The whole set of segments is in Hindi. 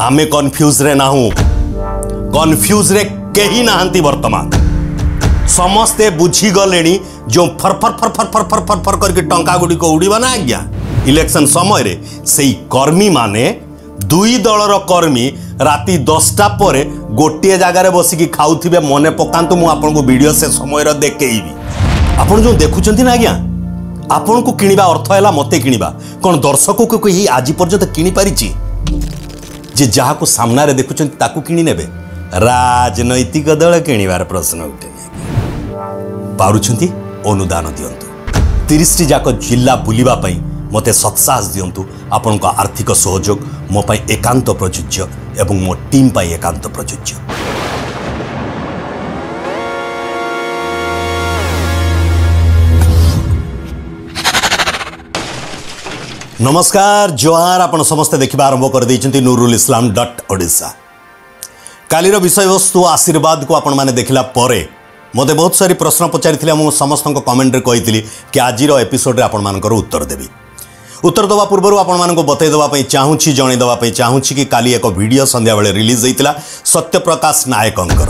आमे कन्फ्यूज रे ना हूँ कन्फ्यूज रे कहीं नहांती वर्तमान समस्ते बुझी गले जो फर फर फर फर फर फर फर फर करके टंका गुड़िक उड़ीबा ना आज्ञा इलेक्शन समय रे सेई कर्मी माने दुई दलर कर्मी राति 10टा पर गोटे जगार बसिकी खाऊथिबे मने पकांतु मु आपनको वीडियो से समय देखेइबी आपण जो देखुचंती ना आज्ञा आपण को किनिबा अर्थ हैला मते किनिबा कोन दर्शक को ही आज पर्यंत किनि पारिची जे जहा को सामना रे देखुचंती ताकू किनि नेबे राजनैतिक दल किनिबार प्रश्न उठे पारुछंती अनुदान दियंतु 30 जाक जिला बुलिबा पई मते सत्साहस दियंतु आपण को आर्थिक सहयोग मो पई एकांत प्रयोज्य एवं मो टीम पई एकांत प्रयोज्य। नमस्कार जोहार आपण समस्त देखिबा आरंभ कर दैछंती नूरुल इस्लाम .ओडिशा कालीर विषय वस्तु आशीर्वाद को आपण माने देखिला परे मते बहुत सारी प्रश्न पचारि मु समस्त कमेंट रे कही कि आज एपिसोड रे आपण मानकर उत्तर देवी उत्तर दवा पूर्व आपण मानको बतई दवा पई चाहूची जणे दवा पई चाहूची कि काली एक वीडियो संध्या बेले रिलीज होइतिला सत्यप्रकाश नायकंकर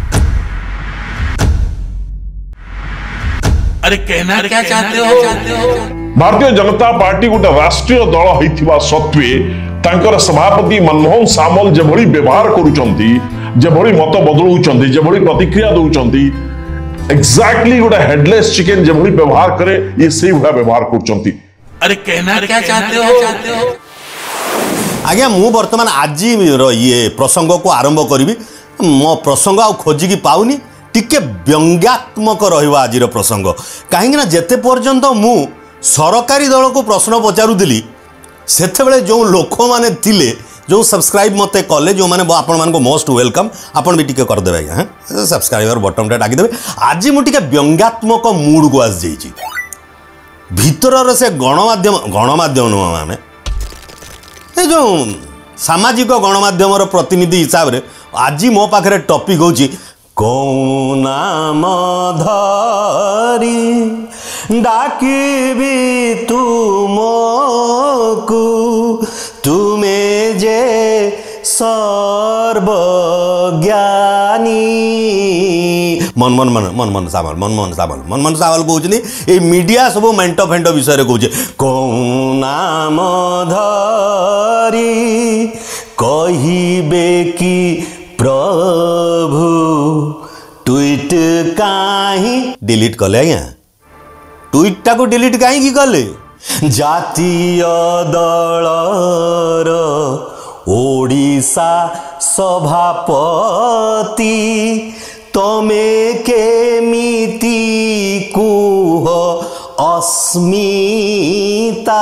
अरे कहना क्या चाहते हो भारतीय जनता पार्टी गोटे राष्ट्रीय दल होइथिबा सत्वे तांकर सभापति मनमोहन सामल जेभଳି व्यवहार करूचंती जेभଳି मत बदलुचंती जेभଳି प्रतिक्रिया दउचंती एक्जेक्टली गोटे हेडलेस चिकन जेभଳି व्यवहार करे ये सेही हुआ व्यवहार करूचंती। अरे कहना क्या चाहते हो आज्ञा मु वर्तमान आज ये प्रसंग को आरंभ करी मो प्रसंग आ खोजिकी पाउनी टिके व्यंग्यात्मक रहिबा आज प्रसंग कहीं जेते पर्यंत मु सरकारी दल को प्रश्न पचारूली से जो लोक मैंने थिले जो सब्सक्राइब मते कले जो मैंने आपण मान मोस्ट वेलकम आपण भी टिके करदे आज्ञा सब्सक्राइबर बटन टे डाकिदेवे आज मुझे व्यंग्यात्मक मूड को आसी जाइए भीतर से गणमाध्यम नुह आम ये जो सामाजिक गणमाध्यम प्रतिनिधि हिसाब से आज मो पाखे टॉपिक होची कौन नाम धरी डाकिबी तुमको तुम्हें जे सर्वज्ञानी मनमोहन सामल कहते ये मीडिया सब मेंट फेंट विषय कहूचे कौन नाम धरी कहिबे कि प्रभु ट्वीट कहीं डिलीट कले आज्ञा ट्वीट टाक डिलीट कहीं कले जातीय दलर ओडिशा सभापति तमे केमिति कुह अस्मिता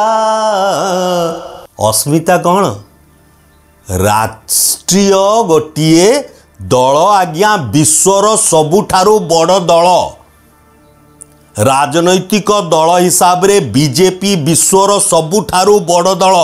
अस्मिता कौन राष्ट्रीय गोटे दल आज्ञा विश्वर सबुठारु बड़ दल राजनैतिक दल हिसाब रे बीजेपी विश्वर सबुठारु बड़ दल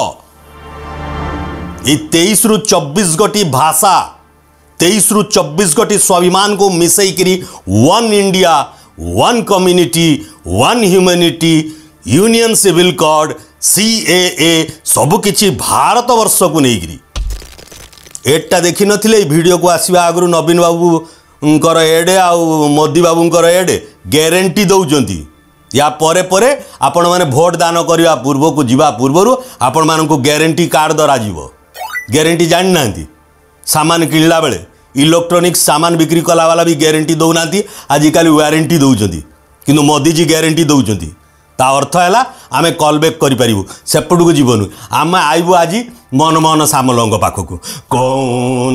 ये 23 रु 24 गोटी भाषा 23 रु 24 गोटी स्वाभिमान को मिसई करी one India one community one humanity union civil code CAA सबकि भारत वर्ष को नहीं एडटा देखी नथिले वीडियो को आसवा आगु नवीन बाबू एडे आ मोदी बाबूंकर एडे ग्यारंटी दौरान या परे परे आपण माने भोट दान करने पूर्व को जीवा पूर्व आपण मान को ग्यारंटी कार्ड दरा ग्यारंटी जानी ना सामान किणला बेले इलेक्ट्रोनिक सामान बिक्री कला वाला भी ग्यारंटी दौना आजिकल वारंटी दौरान किंतु मोदी जी ग्यारंटी दौरान ता अर्थ है आम कल बैक करूँ सेपट को जीवन आम आईबू आज मनमोहन सामल पाखक कौ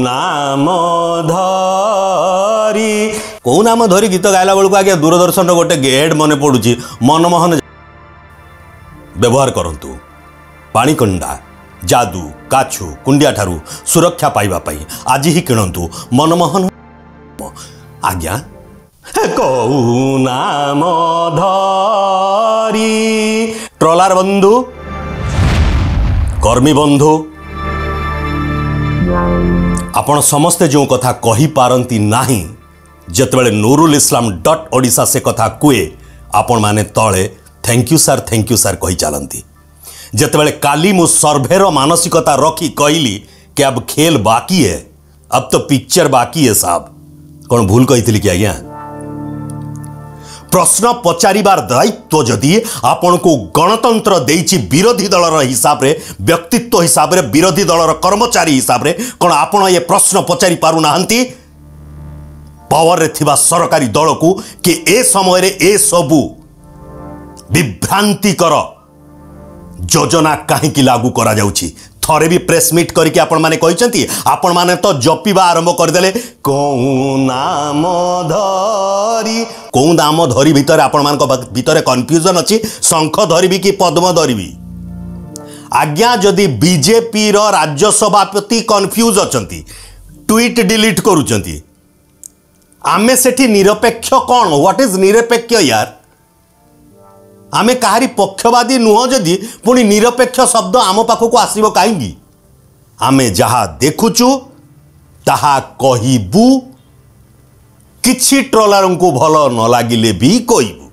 नाम धरी गीत गायला बेलू आज्ञा दूरदर्शन गोटे एड मन पड़ुची मनमोहन व्यवहार करंतु पाणिकंडा जादू काछु कुंडिया ठारू सुरक्षा पाइबा पाई आज ही किणंतु मनमोहन आज्ञा कौ नाम धरी ट्रोलार बंधु कर्मी बंधु आपण समस्ते जो कथा कही पारंती नाही जेतेबेले नूरुल इस्लाम .ओडिशा से कथा कुए आपण माने तळे थैंक यू सर कही चलती जेतेबेले काली मु सर्भेर मानसिकता रखी कहली क्या अब खेल बाकी है? अब तो पिक्चर बाकी है साहब। कौन भूल कही कि आज्ञा? प्रश्न पचारिबार दायित्व जदि आपण को गणतंत्र देइछि विरोधी दलर हिसाब रे, व्यक्तित्व हिसाब रे, विरोधी दलर कर्मचारी हिसाब रे, कौन आपण ये प्रश्न पचारि पारु नाहंती पावर रे थिबा सरकारी दल को कि ए समय रे ए सबु विभ्रांतिकर योजना कहीं लागू करा जाउछि? थरे भी प्रेस मीट करके आपण माने कहिसंती, आपण माने तो जपिबा आरंभ करदेले कोउ नाम धरी भितर आपण मान भितर कन्फ्यूजन अछि, शंख धरिबी कि पद्म धरिबी? आज्ञा जदि बीजेपी रो राज्य सभापति कन्फ्यूज अछंती, ट्वीट डिलीट करूचंती, आमे सेठी निरपेक्ष कौन? व्हाट इज निरपेक्ष यार? आमे कहारी पक्षवादी नुह जदि पुणी निरपेक्ष शब्द आम पाखक आसब कहीं? आमे जहा देखुचु ताहा कहिबु, किछि ट्रोलर को भल न लागिले भी कहबू।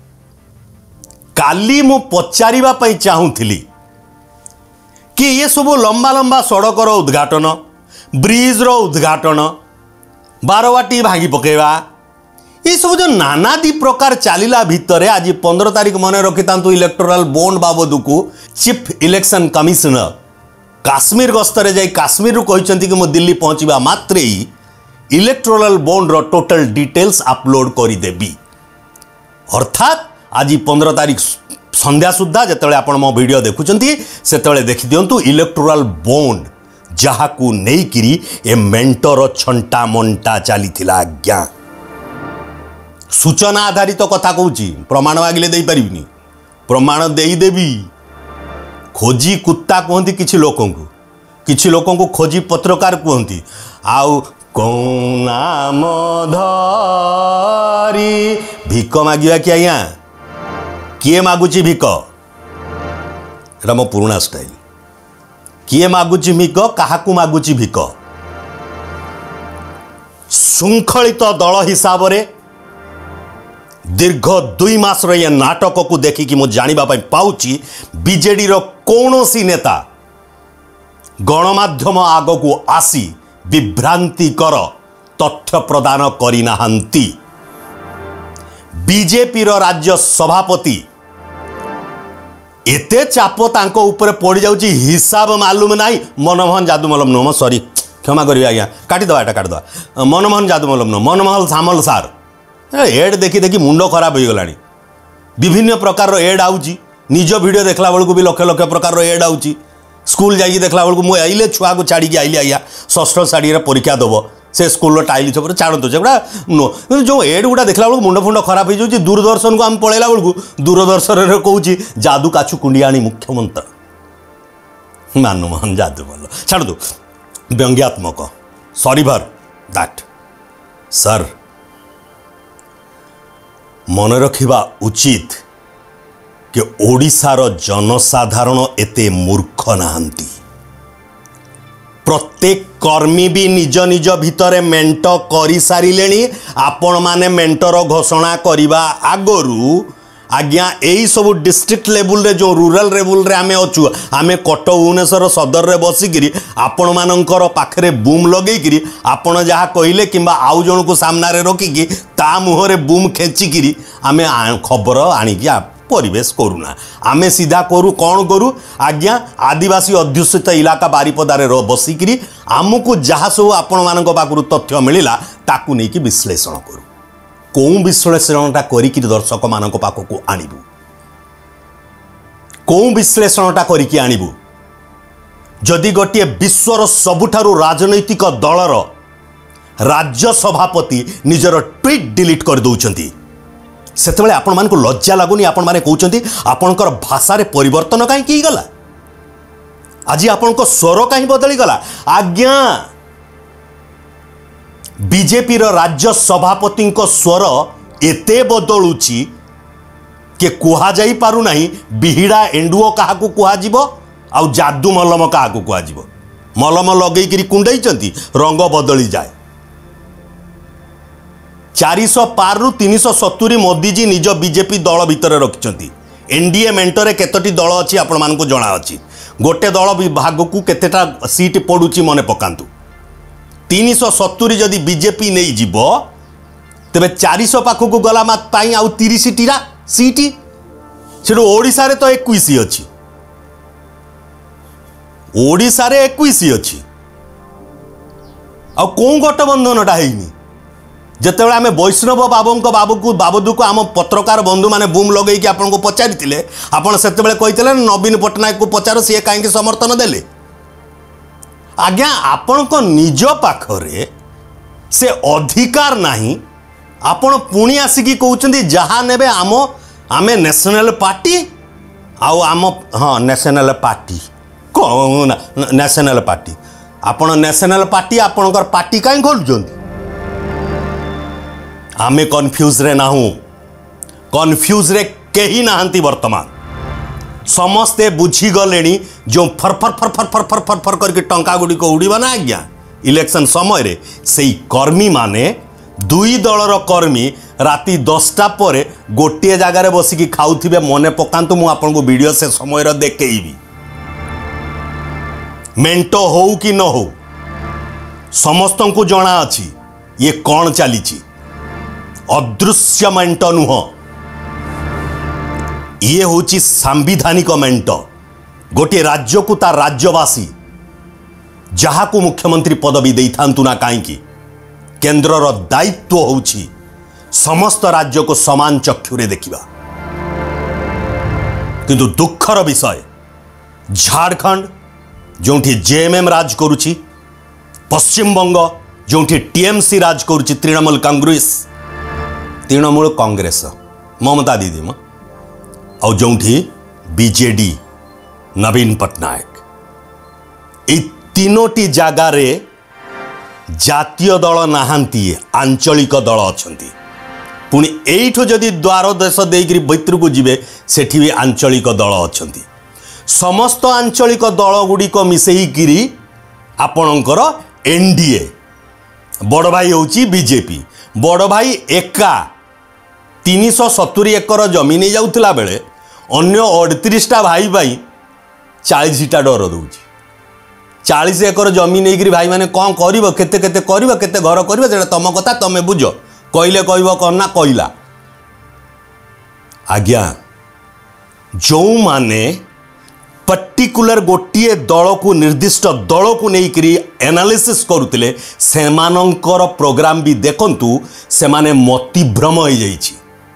काली मु पचारिबा पई चाहूथिली कि ये सब लंबा लंबा सड़क रो उद्घाटन, ब्रिज रो उद्घाटन, बारवाटी भागी पकेवा, ये सब जो नानादी प्रकार चलिला भितर आज 15 तारीख मन रखी था इलेक्टोरल बॉन्ड बाबद को चीफ इलेक्शन कमिशनर काश्मीर गस्तर जाई काश्मीर रु कहते कि मैं दिल्ली पहुंचवा मात्र ही इलेक्टोरल बॉन्ड रो टोटल डिटेल्स अपलोड करदेवी। अर्थात आज 15 तारीख संध्या सुधा जिते आप मो वीडियो देखुंती से देखी दिंतु इलेक्टोरल बॉन्ड जहाँ को नहीं ए मेंटर छंटा मंटा चली आज्ञा। सूचना आधारित तो कथा कहूँ, प्रमाण मागिले दे पारिनी, प्रमाण देदेवी। खोजी कुत्ता कहती किसी लोकों को खोजी पत्रकार कहती। आउ कौन नाम धरी भिक मागिया कि आज्ञा किए मागुची भिक? एटा मो पुराना स्टाइल। किए मागुची भिक, काहाकू मागुची भिक? शृंखलित दल हिसाब रे दीर्घ 2 मास ये नाटक को देखिकी मु जानिबा पई पाउची बीजेडी रो कौनसी नेता गणमाध्यम आग को आसी विभ्रांतिकर तथ्य प्रदान करी नाहंती। बीजेपी रो राज्य सभापति एते चाप तांको ऊपर पड़ जाउची, हिसाब मालूम नाही। मनमोहन जादूमलम नो, सॉरी क्षमा करिवे आज्ञा, काटिदवा एटा काटिदवा। मनमोहन जादूमलम नो, मनमोहन सामल सार एड देखी देखी मुंड खराब हो गलानी। विभिन्न प्रकार एड आउची, निज वीडियो देखला बेलू भी लक्ष लक्ष प्रकार एड आउची। स्कूल जाइए देखला बेलू मुझे आइले छुआ को छाड़ी आइली आज्ञा षष्ठ श्रेणी परीक्षा दब से स्कूल टाइल छपर छाड़ू से गुड़ा जो एड गुड़ा देखला बेलू मुंड फुंड खराब हो जाए। दूरदर्शन को आम पलैला बेलू दूरदर्शन कहूँ जादू काछु कुंडियाणी मुख्यमंत्री मनमोहन जादूमल छाड़ू व्यंग्यात्मक सॉरी फॉर दैट सर। मन रखिबा उचित कि ओडिशार जनसाधारण एते मूर्ख नाहंती। प्रत्येक कर्मी भी निज निज भितर मेंट करि सारिलेनी। आपण माने मेंटर घोषणा करिबा आगरू आज्ञा यही सब डिस्ट्रिक्ट लेवल रे जो रूरल लेवल रे आमे अछु, आमे कटक भुवनेश्वर सदर रे बसिकिरी आपण मानकर पाखरे बूम लगेकिरी आपण जहाँ कहले किंबा आउ जन को सामना रे रखिकी ता मुहरे बूम खेचिकिरी आमे खबर आनिकी परिवेश करूना। आमे सीधा करू कौन करू आज्ञा आदिवासी अध्युषित इलाका बारिपदारे बसिकिरी आमको जहाँ सब आपण मानक पाखरु तथ्य मिलिला ताकू नेकी विश्लेषण करू। कौन विश्लेषणटा करिकी दर्शक मानक पाखक आणिबू? कौन विश्लेषणटा करिकी आणिबू? जदि गोटे विश्वर सबुठारु राजनैतिक दलर राज्य सभापति निजर ट्वीट डिलीट कर दउचंती सेतेबेले आपण मानक लज्जा लागुनी? आपण माने कहउचंती आपणकर भाषा रे परिवर्तन काहे की गला? आज आपणको स्वर काहे बदली गला? आज्ञा बीजेपी राज्य सभापति स्वर एते बदलुची कि कुहा जाई पारु नाही बिहिड़ा एंडुओ काहाकू कुहाजिबो आउ जादू मलम काहाकू कुहाजिबो। मलम लगेइकरी कुंडैचंती रंग बदली जाए। 400 पार रु 370 मोदीजी निज बीजेपी दल भितर रखिचंती। एनडीए मेंटरे केतोटी दल अछि आपण मानकू जणा अछि। गोटे दल विभाग को केतेटा सीट पड़ुची मन पकांतु 370 जदि बीजेपी नहीं जीव तेबे 400 पाखक गला माई आउ 30 टीरा सीट से ओडिशा रे तो 21 अच्छी ओडिशा रे 21 अच्छी आ कौन गठबंधनटा है जितेबाला आम वैष्णव बाबू को आम पत्रकार बंधु मैंने बूम लगे आपको पचारि आपड़ से कहते नवीन पट्टनायक को पचार सी कहीं समर्थन देले आज्ञा आपण को निज पाखरे से अधिकार नहीं आपण पुणी आसिकी कहते जहाँ ने आम आमे नेशनल पार्टी आउ आम हाँ नेशनल पार्टी कौन नेशनल पार्टी आपण नेशनल पार्टी आपणकर पार्टी कहीं खोलुंट आमे कन्फ्यूज रे नाहू कन्फ्यूज रे कहीं नहांती वर्तमान समस्ते बुझीगले जो फरफर फरफर फरफर फरफर करके टंका गुड़िक उड़ीबा ना आज्ञा इलेक्शन समय रे सेई कर्मी माने दुई दलर कर्मी राति 10टा पर गोटे जगार बसिकी खाऊथिबे मने पकांतु मु आपनको वीडियो से समय देखेइबी मेंटो हो कि न हो समस्त को जना अछि ये कौन चली अदृश्य मेंट नुह ये होची सांविधानिक मेंट गोटे राज्य को तार राज्यवासी जहा को मुख्यमंत्री पदवी दे था ना कहीं केंद्रर दायित्व होची समस्त राज्य को समान चक्षुरे देखिबा किंतु दुखर विषय झारखंड जोठी जेएमएम राज करुची पश्चिमबंग जोठी टीएमसी राज करुची तृणमूल कांग्रेस ममता दीदी और जोठी बीजेडी नवीन पट्टनायक ए तीनोटी जगार जातीय दल नहांती आंचलिक दल अच्छी पुणी एठो जदि द्वार देश देकर भीतर को जीवे सेठी भी आंचलिक दल अच्छी समस्त आंचलिक दल गुड़िक मिसेईकिरी आपणकर एनडीए बड़ भाई होची बीजेपी बड़ भाई एका 370 एकर जमी नहीं जाउथला बेले अन्य 38टा भाई भाई 40टा डर दौची 40 एकर जमी नहीं करी भाई माने कौन करिवो केते केते करिवो केते घर करिवो जेटा तम कथा तमे बुझ कहले कहबो करना कहला आज्ञा जो माने पर्टिकुलर गोटे दल को निर्दिष्ट दल को लेकर एनालिसिस करुले सेमानंकर प्रोग्राम भी देखंतु से माने मतिभ्रम हो जाइछि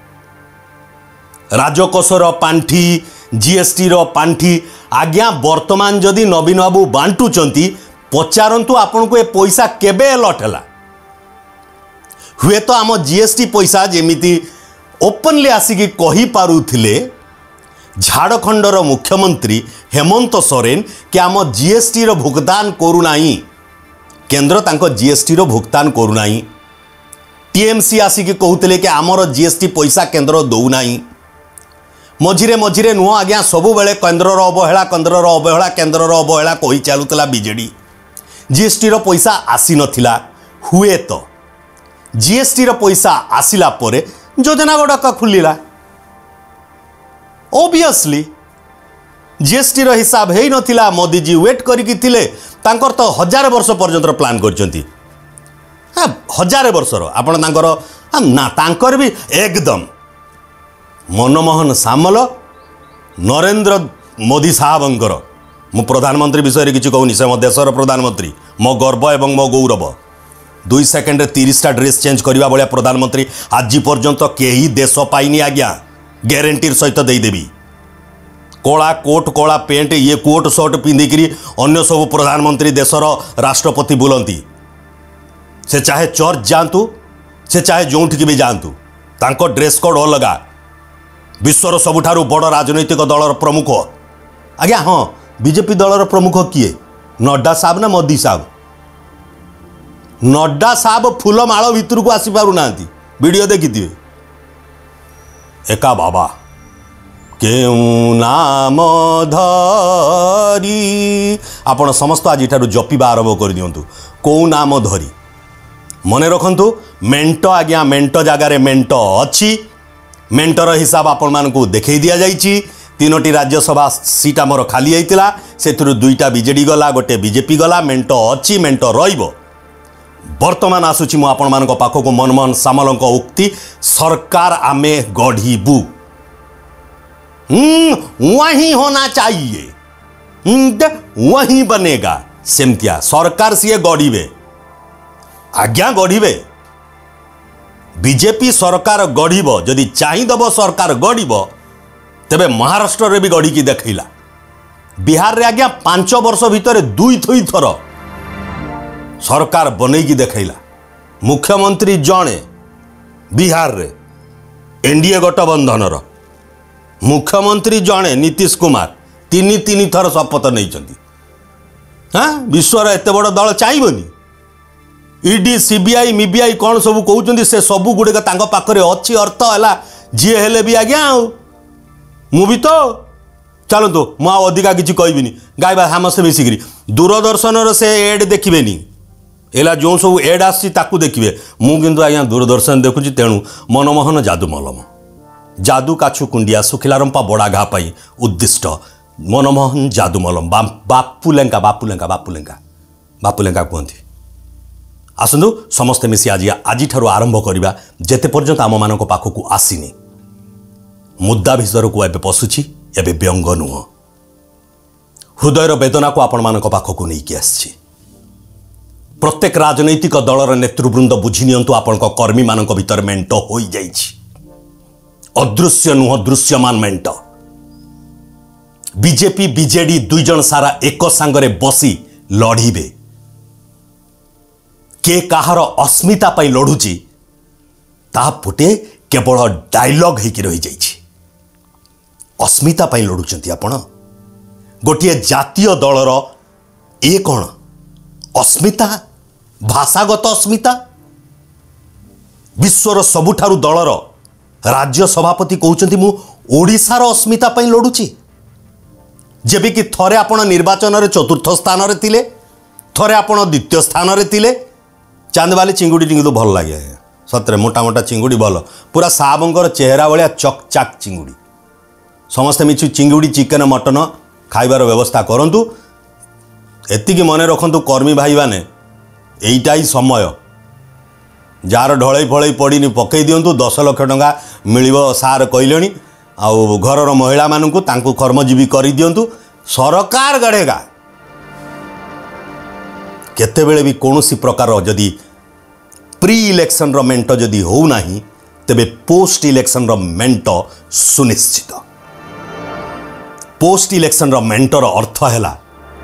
राजकोषर पांठी जीएसटी रो पांठी आज्ञा वर्तमान जदि नवीन बाबू बांटुचंती पचारंतु आपन को ए पैसा केबे लठला हुए तो आम जीएसटी पैसा जेमिति ओपनली आसिकी कहि पारुथिले झारखंडर मुख्यमंत्री हेमंत सोरेन कि आम जीएसटी रो भुगतान करूना केंद्र तांको जीएसटी रो भुगतान करूना टीएमसी आसिकी कहते कि आमर जीएसटी पैसा केंद्र दौना मझिरे मझिरे नुह आज्ञा सबु बेले केंद्रर अवहेला केंद्रर अवहेला कही चलुला बीजेडी जीएसटी रो पैसा आसी नथिला हुए तो जीएसटी रो पैसा आसिला परे योजना गुड़ाक खुलिला ओबियसली जीएसटी रो हिसाब है नथिला मोदी जी वेट करिकी थिले तांकर तो 1000 वर्ष पर्यंत प्लान करचंती 1000 वर्षर आपण तांकर ना तांकर भी एकदम मनमोहन सामल नरेंद्र मोदी साहबंकर मु प्रधानमंत्री विषय किसी कहूनी से मो देशर प्रधानमंत्री मो गर्व एवं मो गौरव 2 सेकेंड 30टा ड्रेस चेंज करने भाया प्रधानमंत्री आज पर्यंत कहीं देश पाइनी आज्ञा ग्यारंटी सहित देदेवी कला कोट कला पेंट ये कोट शर्ट पिंधिकी अन्य सब प्रधानमंत्री देशर राष्ट्रपति बुलती से चाहे चर्च जातु से चाहे जोठिकी भी जातु तांको ड्रेस कोड अलगा विश्वर सबुठारु बड़ राजनैतिक दलर प्रमुख आज्ञा हाँ बीजेपी दलर प्रमुख किए नड्डा साहब ना मोदी साहब नड्डा साहब फूलमाଳ भितर को आसी पारु नांती वीडियो देखिथिबे एका बाबा केउ नाम धरी आपण समस्त आज जपिबा आरंभ कर दियंतु को नाम धरी मने रखंतु मेंटो आज्ञा मेंटो जगार मेंटो अच्छी मेंटर हिसाब आपण मानकु देखै दिया जाइछि 3टी राज्यसभा सीट आमर खाली होता से 2टा बीजेडी गला गोटे बीजेपी गला मेंट अच्छी मेंट वर्तमान आसूची मु आपण मान पाखक मनमोहन सामल उक्ति सरकार आमे गढ़ीबू वही होना चाहिए वही बनेगा सेमतिया सरकार सी गढ़ीबे आज्ञा गढ़ीबे बीजेपी सरकार गढ़ीब जदि चाहिदब सरकार गढ़ीब तेबे महाराष्ट्र रे भी गढ़ी की देखैला बिहार रे आज्ञा 5 वर्ष भितर 2 थर सरकार बनै की देखैला मुख्यमंत्री जणे बिहार रे एनडीए गठबंधन मुख्यमंत्री जणे नीतीश कुमार 3 थर शपथ नहीं हाँ विश्वर एत बड़ दल चाहिए ईडी सीबीआई मिबीआई कौन सब कहते से सबू गुड़िक पाखे अच्छी अर्थ है जी हेले भी आज्ञा मु भी तो चलतु मु अधिका किसी कहबी गायबा समस्ते मिसिकी दूरदर्शन से एड देखिए एला जो सब एड आसू देखिए मुझे आज्ञा दूरदर्शन देखुची तेणु मनमोहन जादू मलम जादू काछु कुंडिया सुखिला रंपा बड़ा घा पाई उद्दिष्ट मनमोहन जादू मलम बापुलेंका बापुलेंका बापुलेंका बापुलेंका कहती आसतु समस्ते मिसी आज आरंभ करवा जेते पर्यंत आम मान पाखक आसीनी मुद्दा भितर को एबे पशुची एबे व्यंग नुह हृदयर वेदना को आपण मान पाखक नहीं आसी प्रत्येक राजनैतिक दलर नेतृवृंद बुझी नियंतु आपण कर्मी मान भीतर मेंट हो जाइछि अदृश्य नुह दृश्यमान मेंट बीजेपी बीजेडी 2 जन सारा एक सांगरे बसी लड़ीबे के कहार अस्मिता पाई लड़ुची ता पुटे केवल डायलॉग होकी रही जाइछि अस्मिता पाई लड़ुचंती आपण गोटे जातीय दलर ए कौन अस्मिता भाषागत अस्मिता विश्वर सबुठारु दलर राज्य सभापति कहउचंती मु ओडिशार अस्मिता पाई लड़ुची जेबे कि थरे आपण निर्वाचन रे चतुर्थ स्थान रे थिले थरे आपण द्वितीय स्थान रे थिले चांदबाली चिंगुड़ी टिंगु भल लगे सतरे मोटा मोटा चिंगुड़ी भल पूरा साबंकर चेहरा भाया चकचाक चिंगुड़ी समस्ते मिछु चिंगुड़ी चिकेन मटन खाइबार व्यवस्था करंतु एतिकी मने रखंतु कर्मी भाई माने एइटा ही समय जार ढलै फलै पड़िनी पकई दियंतु 10 लाख टंका मिलिबो सार कहलेनी आउ घरर महिला मानकु तांकु कर्मजीवी करि दियंतु सरकार गढ़ेगा केतेबेले भी कौनसी प्रकार जदि प्री इलेक्शन रो मेंट जदि हो नाही तेबे पोस्ट इलेक्शन रो मेंट सुनिश्चित पोस्ट इलेक्शन रो मेंटर अर्थ हैला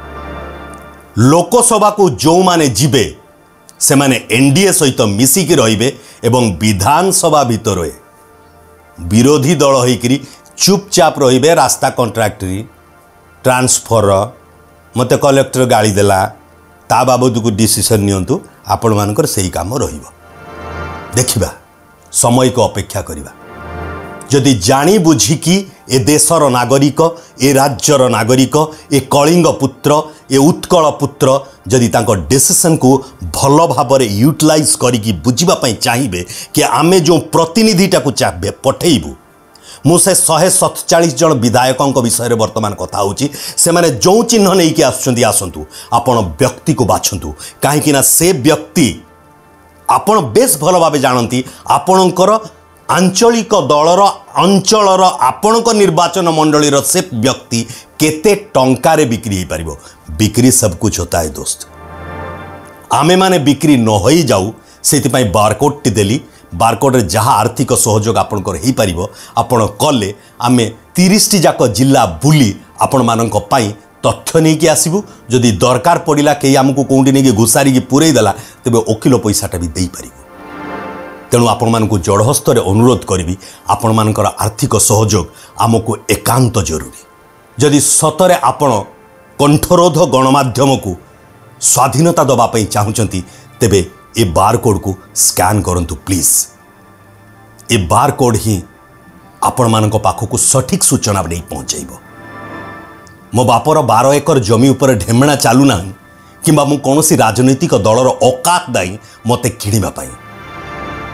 लोकसभा को जो माने जिबे से माने एनडीए सहित मिसिकी रहिबे एवं विधानसभा भितर विरोधी दल होइकरी चुपचाप रहिबे रास्ता कॉन्ट्रैक्टरी ट्रांसफर मते कलेक्टर गाड़ी देला ता बाबद को डिसीजन नियंतु आपण मानकर सही काम रहिबो देखिबा समय को अपेक्षा करिबा जदि जानी बुझी कि ए देशर नागरिक ए राज्यर नागरिक ए कलिंग पुत्र ए उत्कल पुत्र जदि तांको डिसीजन को भल भाव यूटिलाइज करिकी बुझिबा पई चाहिबे कि आमे जो प्रतिनिधिटा को चाहे पठेइबू मुझे 147 जन विधायकों विषय में वर्तमान कथा होची से माने जो चिन्ह नहीं कि आसुचंदी आसंतु आपण व्यक्ति को बाछंतु काहेकि ना से व्यक्ति आपण बेस भल भाव जानती आपणकर आंचलिक दलर अंचलर आपणक निर्वाचन मंडलीर से व्यक्ति केते टंकारे बिक्री हो पारिबो बिक्री सब कुछ होता है दोस्त आमे माने बिक्री न होई जाऊ सेति पई बारकोड टी देली बारकोड रे जहाँ आर्थिक सहयोग आपणकर हो पारिबो आपण कले आमे 30 टी जाक जिला बुली आपण मानक पई तथ्य नहीं कि आसबू जदि दरकार पड़ा कहीं आमको कौटी नहीं घुसारी पूरे देला तेबे वकिल पैसाटा भी दे पारिबो तेणु आपण मानक जड़हस्त अनुरोध करी आपण मानकर आर्थिक सहयोग आमको एकांत जरूरी जदि सतरे आपण कंठरोध गणमाध्यम को स्वाधीनता दवाई चाहूँगी तेबे ए बारकोड को स्कैन करंतु प्लीज ए बारकोड ही आपण मानक पाखक सठिक सूचना नहीं पहुँचेब मो बापर 12 एकर जमी उपर ढेमणा चालू ना कि कौन राजनैतिक दलर औकात दाई मते किणवा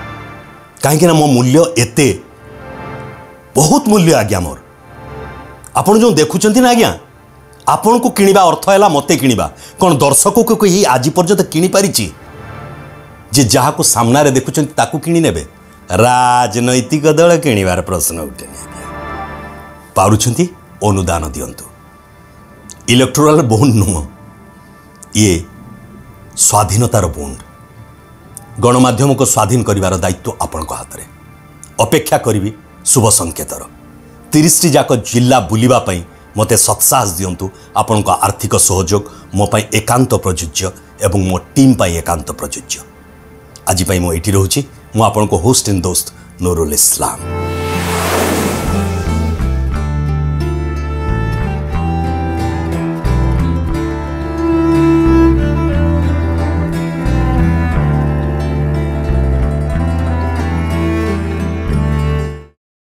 कहीं मो मूल्य एते बहुत मूल्य आज्ञा मोर आपण जो देखुंत ना आज्ञा आपण को किणवा अर्थ है मत किणवा कौन दर्शक को कही आज पर्यंत किणी पारि जे जहाँ को सामने देखुं ताकू किणी नेबे राजनैतिक दल किणवार प्रश्न उठे पारुछंती अनुदान दियंतु इलेक्टोराल बॉन्ड नुह ये स्वाधीनतार बॉन्ड गणमाध्यम को स्वाधीन करिवार दायित्व आपण हाथ में अपेक्षा करी शुभ संकेतर 30 जाक जिला बुलिबा पई मते सत्साहस दियंतु आपण को आर्थिक सहयोग मो पई एकांत प्रयोज्य एवं मो टीम पई एकांत प्रयोज्य आज पई मो एठी रहूची मो आपण को होस्ट एंड दोस्त नूरुल इस्लाम।